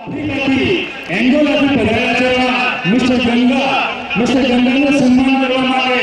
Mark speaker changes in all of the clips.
Speaker 1: એંગોલાથી પધાર્યા છે મિસ્ટર ગંગાને સન્માન કરવા માટે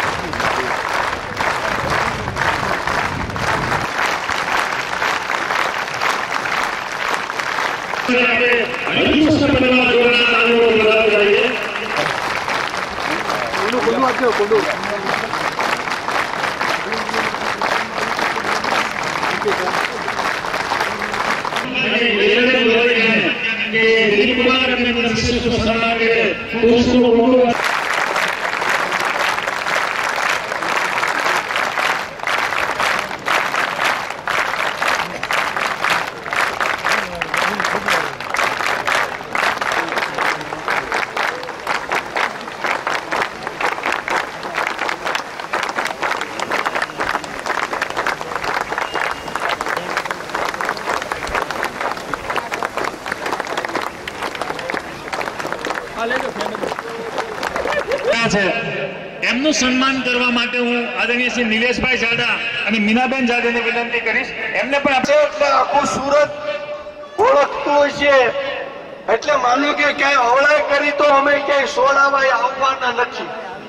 Speaker 1: એમનું સન્માન કરવા માટે હું આદરણીય શ્રી નિલેશભાઈ જાડા અને મીનાબેન જાડાને વિનંતી કરીશ. એમને પણ
Speaker 2: એટલે આખું સુરત ઓળખતું હોય છે. એટલે માનો કે ક્યાંય અવળાઈ કરી તો અમે ક્યાંય સોડાવાય આવવાના નથી.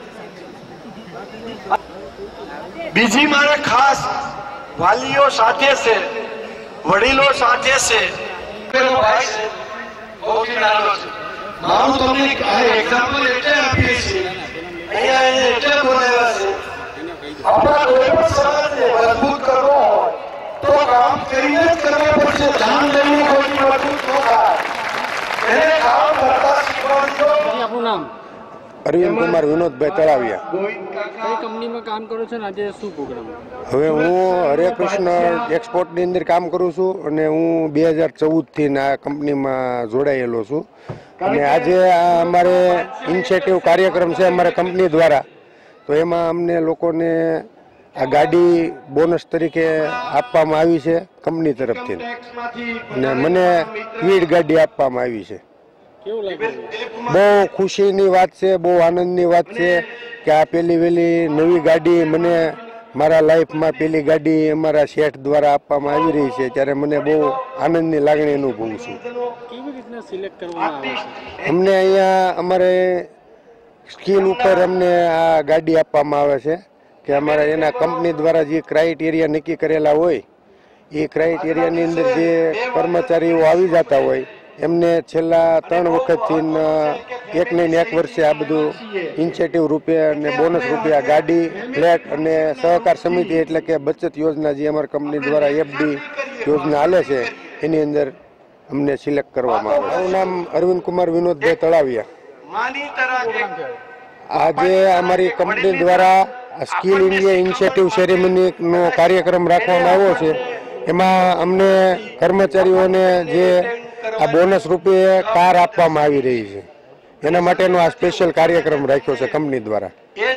Speaker 2: બીજી મારે ખાસ વાલીઓ સાથે છે, વડીલો સાથે છે. મારું તમને એક્ઝામ્પલ એટલે આપીએ છીએ, અહીંયા એટલે બોલાવ્યા છે. આપણા કોઈ પણ સમાજને મજબૂત કરવો હોય તો કામ કરીને જ કરવા પડશે. ધ્યાન લઈને કોઈ મજબૂત ન થાય. એને કામ કરતા શીખવાડજો.
Speaker 3: આપનું નામ?
Speaker 4: અરવિંદ કુમાર વિનોદભાઈ તળાવિયા.
Speaker 3: કઈ કંપનીમાં કામ કરો છો ને આજે શું પ્રોગ્રામ?
Speaker 4: હવે હું હરે કૃષ્ણ એક્સપોર્ટની અંદર કામ કરું છું અને હું 2014થી આ કંપનીમાં જોડાયેલો છું. અને આજે અમારે ઇનિશિયેટિવ કાર્યક્રમ છે અમારા કંપની દ્વારા, તો એમાં અમને લોકોને આ ગાડી બોનસ તરીકે આપવામાં આવી છે કંપની તરફથી, અને મને ક્વિડ ગાડી આપવામાં આવી છે. બહુ ખુશીની વાત છે, બહુ આનંદની વાત છે કે આ પહેલી વહેલી નવી ગાડી મને મારા લાઈફમાં પહેલી ગાડી અમારા શેઠ દ્વારા આપવામાં આવી રહી છે, ત્યારે મને બહુ આનંદની લાગણી અનુભવું છું.
Speaker 3: કેવી રીતના સિલેક્ટ કરવામાં આવે છે?
Speaker 4: અમને અહીંયા અમારે સ્કીલ ઉપર અમને આ ગાડી આપવામાં આવે છે કે અમારા એના કંપની દ્વારા જે ક્રાઇટેરિયા નક્કી કરેલા હોય એ ક્રાઇટેરિયાની અંદર જે કર્મચારીઓ આવી જતા હોય એમને છેલ્લા 3 વખતથી એક વર્ષે આ બધું ઇનિશિયેટિવ રૂપે અને બોનસ રૂપે આ ગાડી, ફ્લેટ અને સહકાર સમિતિ એટલે કે બચત યોજના જે અમારી કંપની દ્વારા એફડી યોજના હાલે છે એની અંદર અમને સિલેક્ટ કરવામાં આવે. મારું નામ અરવિંદ કુમાર વિનોદભાઈ તળાવિયા. આજે અમારી કંપની દ્વારા સ્કિલ ઇન્ડિયા ઇનિશિયેટિવ સેરેમનીનો કાર્યક્રમ રાખવામાં આવ્યો છે. એમાં અમને કર્મચારીઓને જે આ બોનસ રૂપે કાર આપવામાં આવી રહી છે એના માટેનો આ સ્પેશિયલ કાર્યક્રમ રાખ્યો છે કંપની દ્વારા.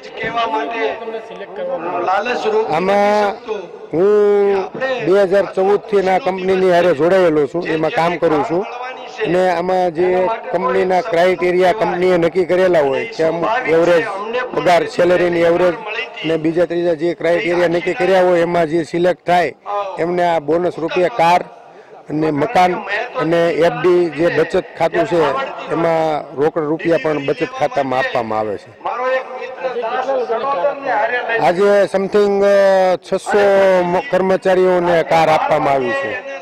Speaker 4: આમાં હું 2014થી આ કંપનીની હારે જોડાયેલો છું, એમાં કામ કરું છું. અને આમાં જે કંપનીના ક્રાઇટેરિયા કંપનીએ નક્કી કરેલા હોય કે અમુક એવરેજ પગાર, સેલેરીની એવરેજ ને બીજા ત્રીજા જે ક્રાઇટેરિયા નક્કી કર્યા હોય એમાં જે સિલેક્ટ થાય એમને આ બોનસ રૂપિયા કાર અને મકાન અને એફડી જે બચત ખાતું છે એમાં રોકડ રૂપિયા પણ બચત ખાતામાં આપવામાં આવે છે. આજે સમથિંગ 600 કર્મચારીઓને કાર આપવામાં આવી છે.